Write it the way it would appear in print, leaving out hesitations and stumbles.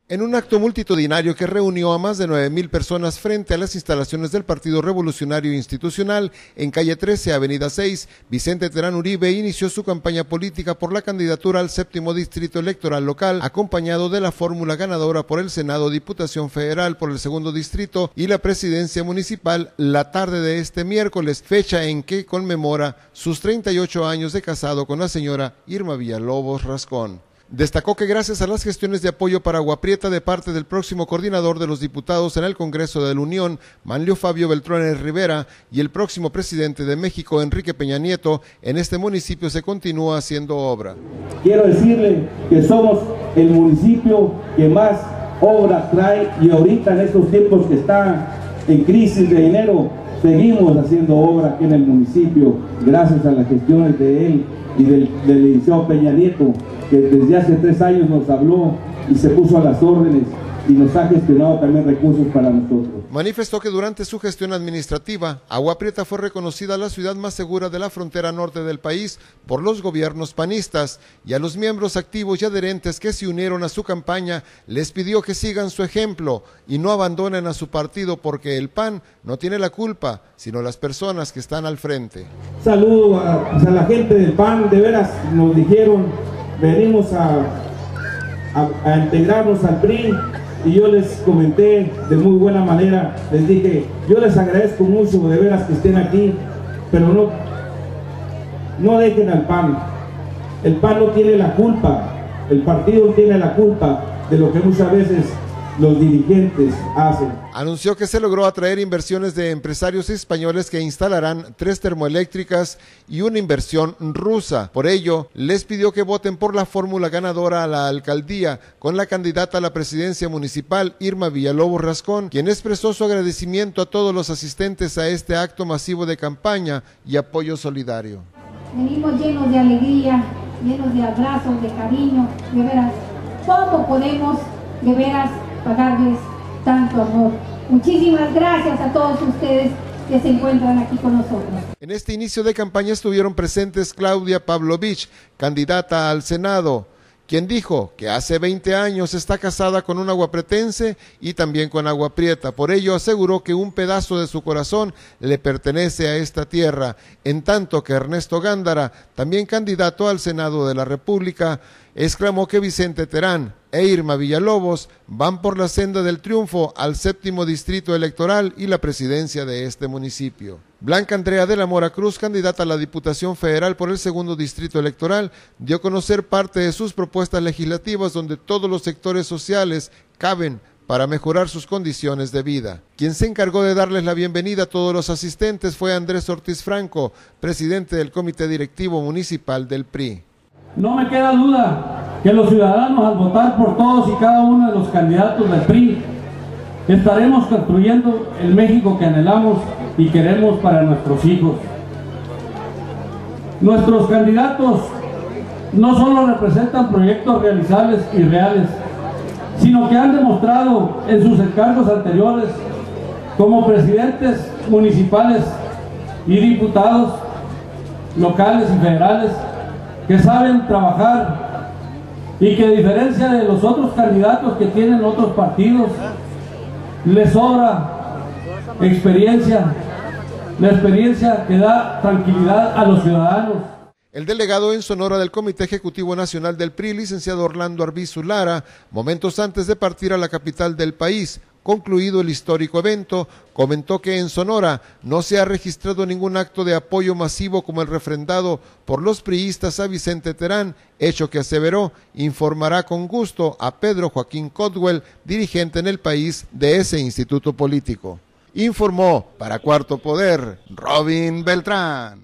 En un acto multitudinario que reunió a más de 9,000 personas frente a las instalaciones del Partido Revolucionario Institucional en calle 13, avenida 6, Vicente Terán Uribe inició su campaña política por la candidatura al 7º distrito electoral local, acompañado de la fórmula ganadora por el Senado, Diputación Federal por el 2º distrito y la presidencia municipal la tarde de este miércoles, fecha en que conmemora sus 38 años de casado con la señora Irma Villalobos Rascón. Destacó que gracias a las gestiones de apoyo para Agua Prieta de parte del próximo coordinador de los diputados en el Congreso de la Unión, Manlio Fabio Beltrones Rivera, y el próximo presidente de México, Enrique Peña Nieto, en este municipio se continúa haciendo obra. Quiero decirle que somos el municipio que más obra trae, y ahorita en estos tiempos que está en crisis de dinero, seguimos haciendo obra aquí en el municipio, gracias a las gestiones de él y del licenciado Peña Nieto, que desde hace 3 años nos habló y se puso a las órdenes y nos ha gestionado también recursos para nosotros. Manifestó que durante su gestión administrativa, Agua Prieta fue reconocida la ciudad más segura de la frontera norte del país por los gobiernos panistas, y a los miembros activos y adherentes que se unieron a su campaña les pidió que sigan su ejemplo y no abandonen a su partido, porque el PAN no tiene la culpa, sino las personas que están al frente. Saludo a la gente del PAN, de veras nos dijeron, venimos a integrarnos al PRI, y yo les comenté de muy buena manera, les dije, yo les agradezco mucho de veras que estén aquí, pero no dejen al PAN. El PAN no tiene la culpa, el partido tiene la culpa de lo que muchas veces los dirigentes hacen. Anunció que se logró atraer inversiones de empresarios españoles que instalarán 3 termoeléctricas y una inversión rusa. Por ello, les pidió que voten por la fórmula ganadora a la alcaldía con la candidata a la presidencia municipal, Irma Villalobos Rascón, quien expresó su agradecimiento a todos los asistentes a este acto masivo de campaña y apoyo solidario. Venimos llenos de alegría, llenos de abrazos, de cariño, de veras, ¿cómo podemos de veras pagarles tanto amor? Muchísimas gracias a todos ustedes que se encuentran aquí con nosotros. En este inicio de campaña estuvieron presentes Claudia Pavlovich, candidata al Senado, quien dijo que hace 20 años está casada con un aguapretense y también con Agua Prieta. Por ello aseguró que un pedazo de su corazón le pertenece a esta tierra, en tanto que Ernesto Gándara, también candidato al Senado de la República, exclamó que Vicente Terán e Irma Villalobos van por la senda del triunfo al 7º distrito electoral y la presidencia de este municipio. Blanca Andrea de la Mora Cruz, candidata a la Diputación Federal por el 2º distrito electoral, dio a conocer parte de sus propuestas legislativas donde todos los sectores sociales caben para mejorar sus condiciones de vida. Quien se encargó de darles la bienvenida a todos los asistentes fue Andrés Ortiz Franco, presidente del Comité Directivo Municipal del PRI. No me queda duda que los ciudadanos, al votar por todos y cada uno de los candidatos del PRI, estaremos construyendo el México que anhelamos y queremos para nuestros hijos. Nuestros candidatos no solo representan proyectos realizables y reales, sino que han demostrado en sus encargos anteriores como presidentes municipales y diputados locales y federales que saben trabajar y que, a diferencia de los otros candidatos que tienen otros partidos, les sobra experiencia, la experiencia que da tranquilidad a los ciudadanos. El delegado en Sonora del Comité Ejecutivo Nacional del PRI, licenciado Orlando Arbizu Lara, momentos antes de partir a la capital del país, concluido el histórico evento, comentó que en Sonora no se ha registrado ningún acto de apoyo masivo como el refrendado por los priistas a Vicente Terán, hecho que aseveró informará con gusto a Pedro Joaquín Codwell, dirigente en el país de ese instituto político. Informó para Cuarto Poder, Robin Beltrán.